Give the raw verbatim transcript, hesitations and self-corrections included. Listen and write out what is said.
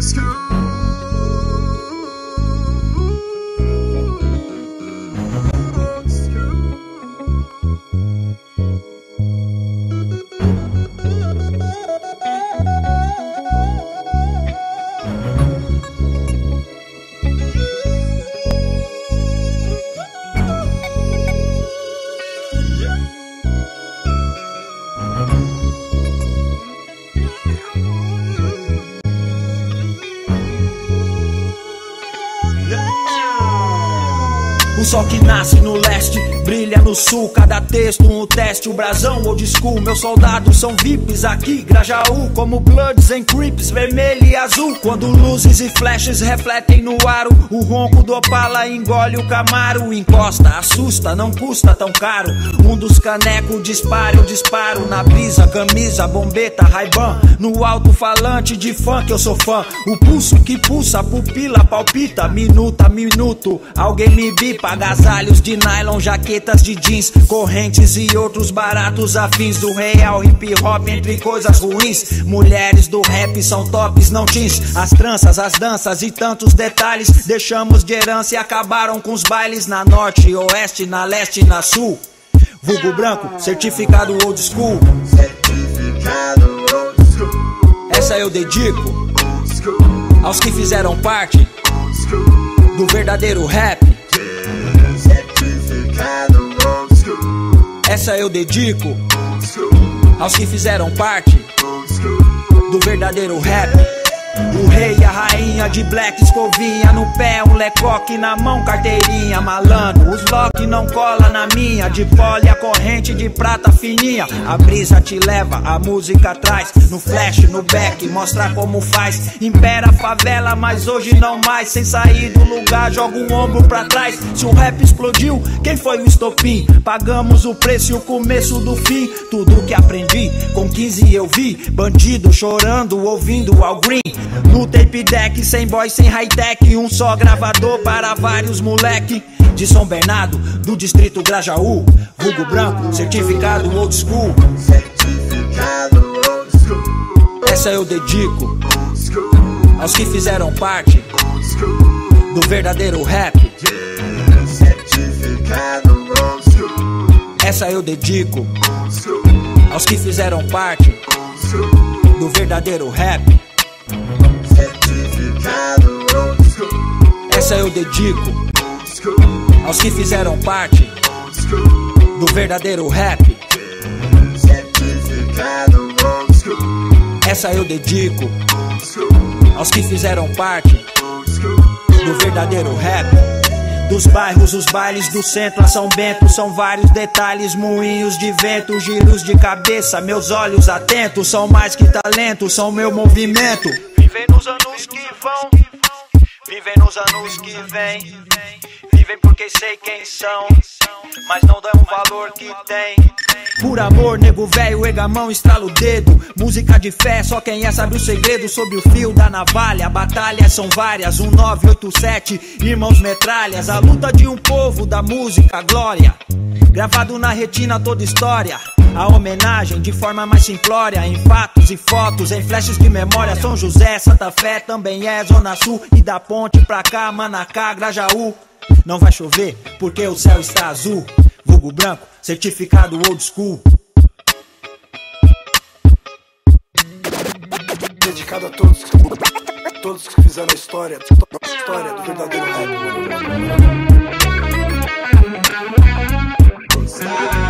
O sol que nasce no leste, brilha no sul. Cada texto um teste, o brasão old school. Meus soldados são V I Ps aqui, Grajaú. Como Bloods and Crips, vermelho e azul. Quando luzes e flashes refletem no aro, o ronco do Opala engole o Camaro. Encosta, assusta, não custa tão caro. Um dos canecos dispara, eu disparo. Na brisa, camisa, bombeta, Ray-Ban. No alto-falante de funk eu sou fã. O pulso que pulsa, pupila, palpita. Minuto a minuto, alguém me bipa. Agasalhos de nylon, jaquetas de jeans, correntes e outros baratos afins do real hip hop entre coisas ruins. Mulheres do rap são tops, não teens. As tranças, as danças e tantos detalhes deixamos de herança e acabaram com os bailes. Na norte, oeste, na leste e na sul. Vulgo branco, certificado old school. Certificado old school. Essa eu dedico aos que fizeram parte do verdadeiro rap. Certificado old school. Essa eu dedico aos que fizeram parte do verdadeiro rap. O rei e a rainha de black, escovinha no pé, um lecoque na mão, carteirinha, malandro. Os lock não cola na minha, de pole a corrente de prata fininha. A brisa te leva, a música traz, no flash, no back, mostra como faz. Impera a favela, mas hoje não mais. Sem sair do lugar, joga um ombro pra trás. Se o rap explodiu, quem foi o estopim? Pagamos o preço e o começo do fim. Tudo que aprendi, com quinze eu vi bandido chorando, ouvindo Al Green. No tape deck, sem voz, sem high-tech, um só gravador para vários moleque. De São Bernardo, do distrito Grajaú. Vulgo branco, certificado old school. Certificado old school. Essa eu dedico aos que fizeram parte do verdadeiro rap. Certificado old school. Essa eu dedico aos que fizeram parte do verdadeiro rap. Certificado old school. Essa eu dedico aos que fizeram parte do verdadeiro rap. Certificado old school. Essa eu dedico aos que fizeram parte do verdadeiro rap. Dos bairros, os bailes do centro a São Bento. São vários detalhes, moinhos de vento, giros de cabeça, meus olhos atentos. São mais que talento, são meu movimento. Vivem nos anos que vão, vivem nos anos que vêm. Vivem porque sei quem são, mas não dão o valor que tem. Por amor, nego velho, ega a mão, estrala o dedo. Música de fé, só quem é sabe o segredo. Sob o fio da navalha, batalhas são várias. Um nove oito sete, irmãos metralhas. A luta de um povo, da música, glória. Gravado na retina toda história. A homenagem de forma mais simplória. Em fatos e fotos, em flashes de memória. São José, Santa Fé, também é Zona Sul. E da ponte pra cá, Manacá, Grajaú. Não vai chover, porque o céu está azul. Vulgo branco, certificado old school. Dedicado a todos, todos que fizeram a história, a história do verdadeiro rap.